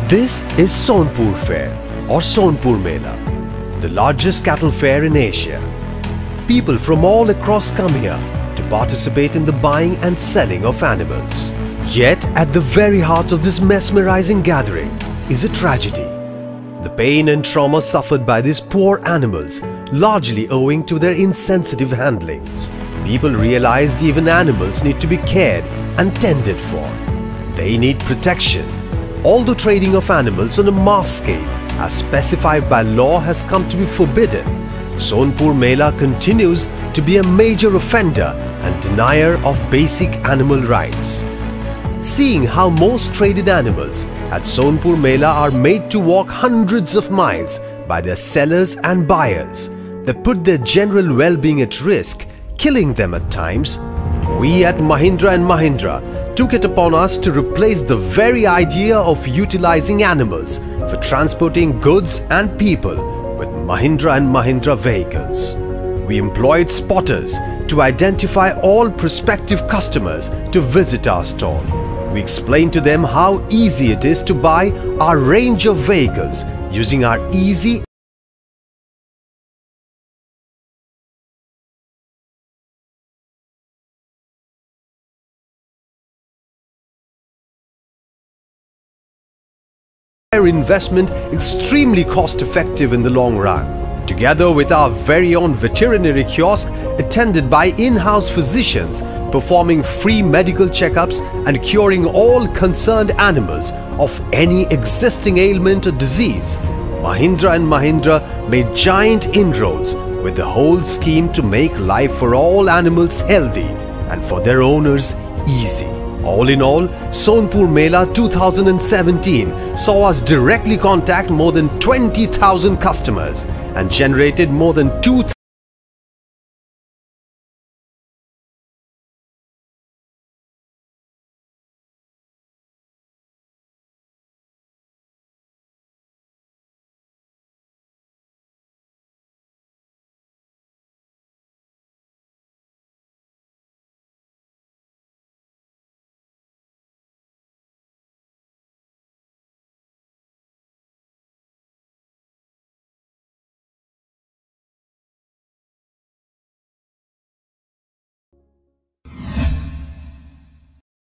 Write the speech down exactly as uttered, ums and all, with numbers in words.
This is Sonpur Fair or Sonpur Mela, the largest cattle fair in Asia. People from all across come here to participate in the buying and selling of animals. Yet at the very heart of this mesmerizing gathering is a tragedy. The pain and trauma suffered by these poor animals, largely owing to their insensitive handlings. People realized even animals need to be cared and tended for. They need protection. Although trading of animals on a mass scale, as specified by law, has come to be forbidden, Sonpur Mela continues to be a major offender and denier of basic animal rights. Seeing how most traded animals at Sonpur Mela are made to walk hundreds of miles by their sellers and buyers that put their general well-being at risk, killing them at times, we at Mahindra and Mahindra took it upon us to replace the very idea of utilizing animals for transporting goods and people with Mahindra and Mahindra vehicles. We employed spotters to identify all prospective customers to visit our stall. We explained to them how easy it is to buy our range of vehicles using our easy investment extremely cost-effective in the long run. Together with our very own veterinary kiosk attended by in-house physicians performing free medical checkups and curing all concerned animals of any existing ailment or disease, Mahindra and Mahindra made giant inroads with the whole scheme to make life for all animals healthy and for their owners easy. All in all, Sonpur Mela two thousand seventeen saw us directly contact more than twenty thousand customers and generated more than two